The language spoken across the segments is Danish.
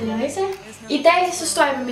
Halløjsa. I dag så står jeg med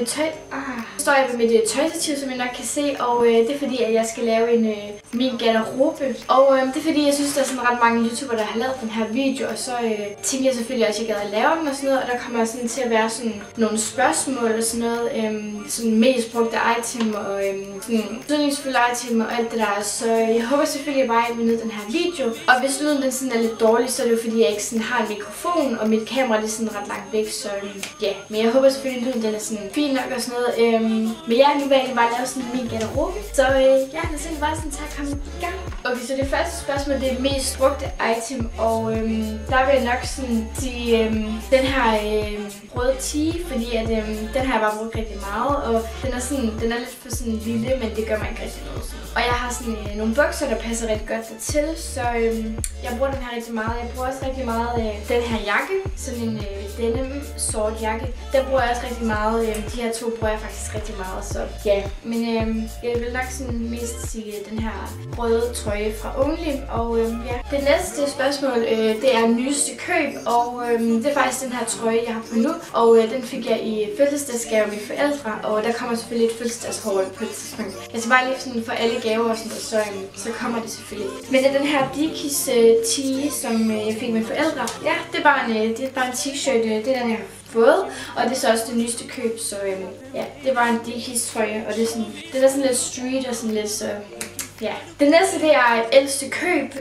mit tøjstativ, som I nok kan se, og det er fordi, at jeg skal lave min garderobe. Og det er fordi, jeg synes, der er sådan ret mange YouTubere, der har lavet den her video, og så tænkte jeg selvfølgelig også, at jeg gad at lave den og sådan noget, og der kommer sådan til at være sådan nogle spørgsmål og sådan noget, sådan mest brugte item og sådan betydningsfulde item og alt det der. Så jeg håber selvfølgelig bare, at I vil nyde den her video. Og hvis lyden den sådan er lidt dårlig, så er det jo fordi, jeg ikke sådan har en mikrofon, og mit kamera det er sådan ret langt væk, så ja. Men jeg håber selvfølgelig, at lyden den er sådan fin nok og sådan noget. Men ja, nu vil jeg bare lave sådan min garderobe. Så ja, lad os bare sådan tage at komme i gang. Okay, så det første spørgsmål, det er mest brugte item, og der vil jeg nok sådan sige den her røde tee, fordi at den har jeg bare brugt rigtig meget, og den er lidt for sådan lille, men det gør mig ikke rigtig noget. Og jeg har sådan nogle bukser, der passer rigtig godt dertil, så jeg bruger den her rigtig meget. Jeg bruger også rigtig meget den her jakke, sådan en denim sort jakke. Den bruger jeg også rigtig meget. De her to bruger jeg faktisk rigtig meget, så ja. Men jeg vil nok sådan mest sige den her røde trøje fra Only, og ja. Det næste spørgsmål, det er nyeste køb, og det er faktisk den her trøje, jeg har på nu, og den fik jeg i fødselsdagsgave af mine forældre, og der kommer selvfølgelig et fødselsdagshaul på et tidspunkt. Jeg skal bare lige sådan for alle gaver og sådan noget, så kommer det selvfølgelig. Men det er den her Dickies tee, som jeg fik af mine forældre. Ja, det er bare en t-shirt, det er den, jeg har fået, og det er så også det nyeste køb, så ja, det var en Dickies trøje, og det er sådan lidt street og sådan lidt så. Ja. Det næste det er ældste køb,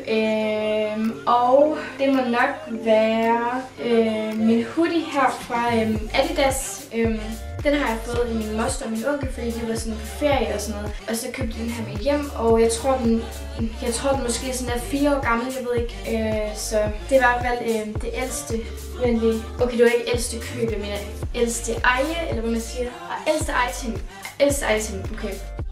og det må nok være min hoodie her fra Adidas. Den har jeg fået i min moster og min onkel, fordi de var sådan på ferie og sådan noget. Og så købte jeg den her med hjem, og jeg tror den måske sådan er 4 år gammel, jeg ved ikke. Så det er i hvert fald det ældste. Okay, det var ikke ældste køb, jeg mener ældste eje, eller hvad man siger. Og ældste item. Ældste item, okay.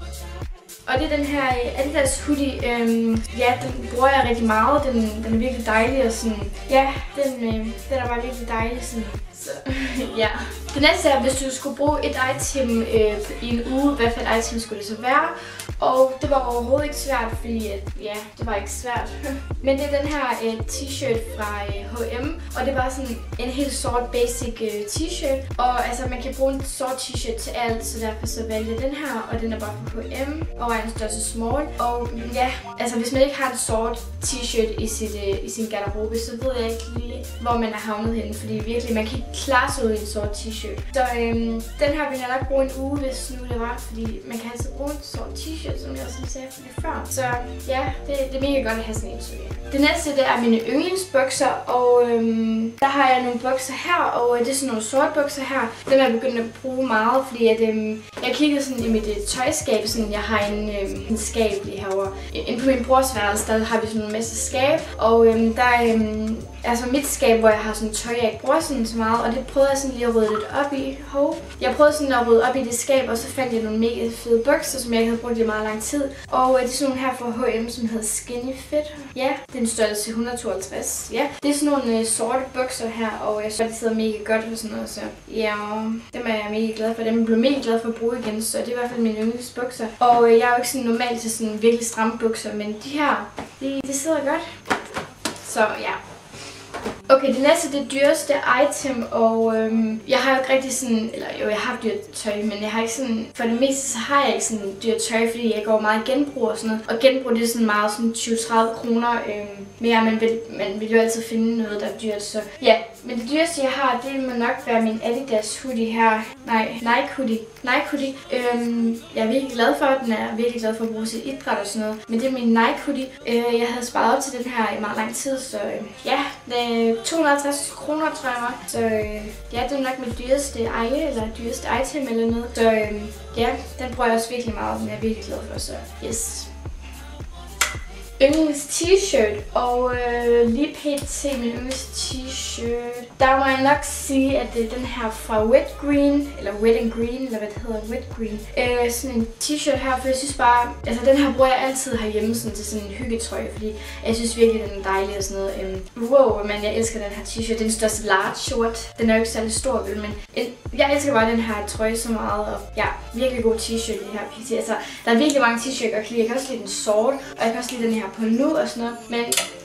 Og det er den her Adidas hoodie. Ja, den bruger jeg rigtig meget. Den er virkelig dejlig og sådan. Ja, den er bare virkelig dejlig sådan. Så ja. Det næste er, hvis du skulle bruge et item i en uge, hvad for et item skulle det så være? Og det var overhovedet ikke svært, fordi ja, det var ikke svært. Men det er den her t-shirt fra H&M, og det var sådan en helt sort basic t-shirt. Og altså, man kan bruge en sort t-shirt til alt, så derfor så valgte jeg den her, og den er bare fra H&M, og er en størrelse small. Og ja, altså hvis man ikke har en sort t-shirt i sin garderobe, så ved jeg ikke lige, hvor man er havnet henne, fordi virkelig, man kan ikke klare sig ud i en sort t-shirt. Så den her vil jeg nok bruge en uge, hvis nu det var, fordi man kan altså bruge en sort t-shirt, som jeg også sagde før. Så ja, det er mega godt at have sådan en, så ja. Det næste, det er mine yndlingsbukser, og der har jeg nogle bukser her, og det er sådan nogle sorte bukser her. Dem er jeg begyndt at bruge meget, fordi at, jeg kiggede sådan i mit tøjskab, sådan jeg har en skab lige herovre. Inde på min brors værelse, der har vi sådan en masse skab, og der altså mit skab, hvor jeg har sådan tøj, jeg ikke bruger sådan så meget, og det prøvede jeg sådan lige at rydde lidt op i. Jeg prøvede sådan at rydde op i det skab, og så fandt jeg nogle mega fede bukser, som jeg ikke havde brugt i meget lang tid. Og det er sådan nogle her fra H&M, som hedder Skinny Fit. Ja, det er en størrelse 152. Ja, det er sådan nogle sorte bukser her, og jeg synes, de sidder mega godt og sådan noget, så ja, dem er jeg mega glad for. Dem blev mega glad for at bruge igen, så det er i hvert fald mine yndlingsbukser. Og jeg er jo ikke sådan normalt til sådan virkelig stramme bukser, men de her, de sidder godt. Så ja. Okay, det næste det er dyreste item, og jeg har jo ikke rigtig sådan, eller jo, jeg har dyrt tøj, men jeg har ikke sådan, for det meste så har jeg ikke sådan dyrt tøj, fordi jeg går meget genbrug og sådan noget. Og genbrug det er sådan meget sådan 20-30 kroner mere, man vil jo altid finde noget, der er dyrt, så ja. Men det dyreste jeg har, det må nok være min Adidas hoodie her. Nej, Nike hoodie. Jeg er virkelig glad for den, er virkelig glad for at bruge til idræt og sådan noget. Men det er min Nike hoodie. Jeg havde sparet op til den her i meget lang tid, så ja, det er 250 kroner, tror jeg var. Så ja, det er nok mit dyreste eje, eller dyreste item eller noget. Så ja, den bruger jeg også virkelig meget, den er jeg virkelig glad for, så yes. Yndlings t-shirt, og lige pt. Min yndlings t-shirt, der må jeg nok sige, at det er den her fra Wet Green, eller Wet and Green, eller hvad det hedder, Wet Green. Sådan en t-shirt her, for jeg synes bare, altså den her bruger jeg altid herhjemme sådan, til sådan en hyggetrøje, fordi jeg synes virkelig, den er dejlig og sådan noget. Wow, men jeg elsker den her t-shirt, det er den største large short, den er jo ikke særlig stor, vel, men jeg elsker bare den her trøje så meget, og ja, virkelig god t-shirt i her pt. Altså, der er virkelig mange t-shirts, jeg kan også lide den sort, og jeg kan også lide den her på nu og sådan noget, men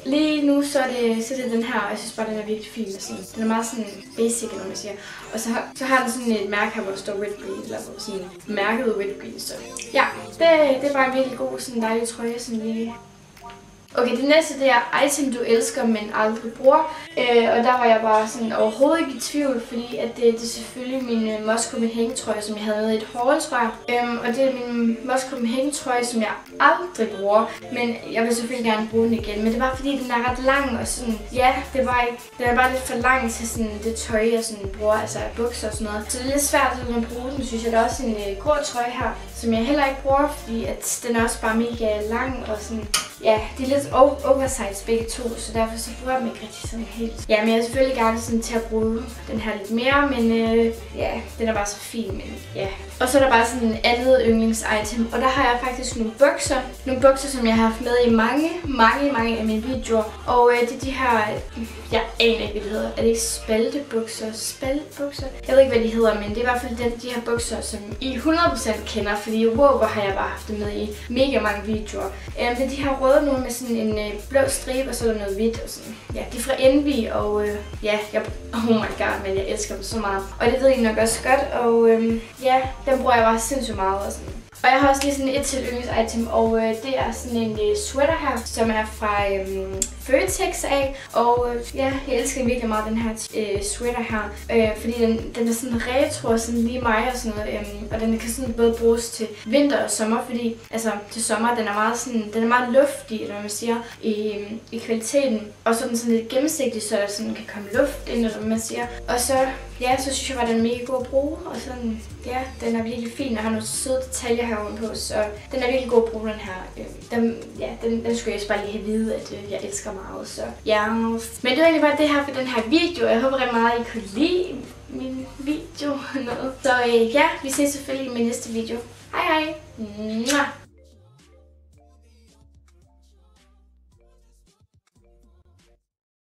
lige nu så er det den her, og jeg synes bare, den er virkelig fin. Sådan. Den er meget sådan basic, eller man siger. Og så har den sådan et mærke her, hvor der står Red Green, eller hvor sådan mærket Red Green. Så ja, det er bare en virkelig god, sådan dejlig trøje, sådan lige. Okay, det næste det er item, du elsker, men aldrig bruger. Og der var jeg bare sådan overhovedet ikke i tvivl, fordi at det er selvfølgelig min Moscow med hængetrøje, som jeg havde med i et haul, tror jeg. Og det er min Moscow med hængetrøje, som jeg aldrig bruger. Men jeg vil selvfølgelig gerne bruge den igen. Men det var fordi, den er ret lang, og sådan, ja, den er bare lidt for lang til sådan det tøj, jeg sådan bruger, altså bukser og sådan noget. Så det er lidt svært at bruge den, synes jeg. Der er også en grå trøje her, som jeg heller ikke bruger, fordi at den er også bare mega lang og sådan. Ja, de er lidt oversized begge to, så derfor så bruger jeg dem ikke rigtig sådan helt. Ja, men jeg er selvfølgelig gerne sådan til at bruge den her lidt mere, men ja, den er bare så fin, men ja. Og så er der bare sådan en andet yndlingsitem, og der har jeg faktisk nogle bukser. Nogle bukser, som jeg har haft med i mange af mine videoer. Og det er de her, jeg aner ikke, hvad de hedder. Er det ikke spaltebukser? Spaltebukser? Jeg ved ikke, hvad de hedder, men det er i hvert fald de her bukser, som I 100% kender, fordi wow, hvor har jeg bare haft det med i mega mange videoer. Det er de her røde nogle med sådan en blå stribe, og så er der noget hvidt og sådan. Ja, de er fra Envy, og ja, oh my god, men jeg elsker dem så meget. Og det ved I nok også godt, og ja, den bruger jeg bare sindssygt meget og sådan. Og jeg har også lige sådan et til yndlingsitem, og det er sådan en sweater her, som er fra Føtex af. Og ja, jeg elsker virkelig meget den her sweater her, fordi den er sådan retro, sådan lige mig og sådan noget. Og den kan sådan både bruges til vinter og sommer, fordi altså til sommer, den er meget luftig, eller hvad man siger, i kvaliteten. Og så er den sådan lidt gennemsigtig, så der sådan kan komme luft ind, eller hvad man siger. Og så, ja, så synes jeg bare, den er mega god at bruge, og sådan, ja, den er virkelig fin, og har nogle søde detaljer her ovenpå, så den er virkelig god at bruge, den her. Den skulle jeg bare lige have vide, at jeg elsker meget, så ja. Men det var egentlig bare det her for den her video. Jeg håber rigtig meget, at I kunne lide min video. Så ja, vi ses selvfølgelig i min næste video. Hej hej!